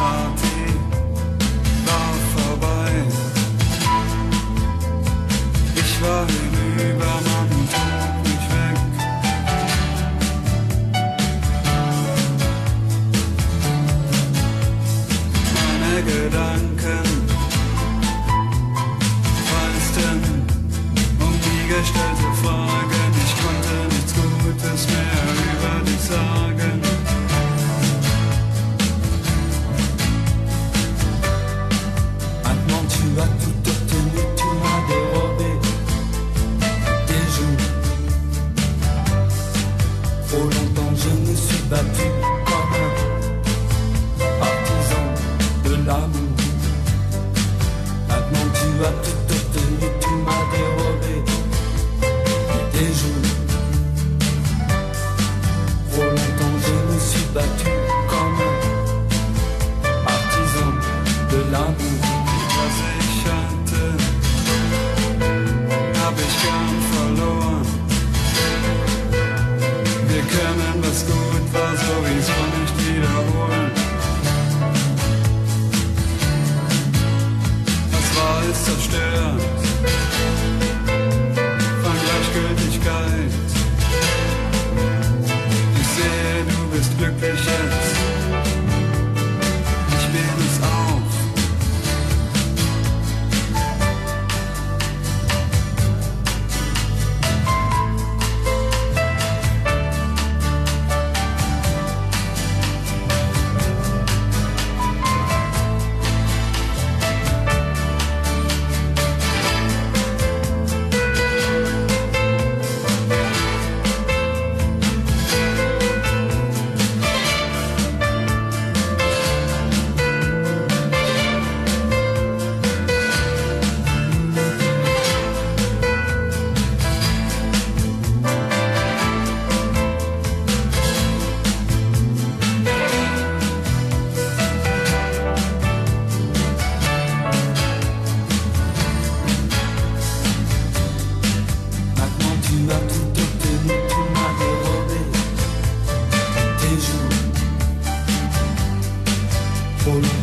Party war vorbei. Ich war hinüber, man trug mich weg. Meine Gedanken kreisten um die gestellte Fragen. Ich konnte nichts Gutes mehr über dich sagen. Maintenant tu as tout obtenu, tu m'as dérobé tes joues. Trop longtemps je me suis battu comme un partisan de l'amour. Maintenant tu as tout obtenu, tu m'as dérobé tes joues. Trop longtemps je me suis battu comme un partisan de l'amour. Was ich hatte, hab ich gern verloren. Wir können, was gut war, sowieso nicht wiederholen. Das war ist zerstört von Gleichgültigkeit. Ich sehe, du bist glücklich jetzt. Ich bin es auch. Tu as tout obtenu, tu m'as dérobé tes jours. Trop longtemps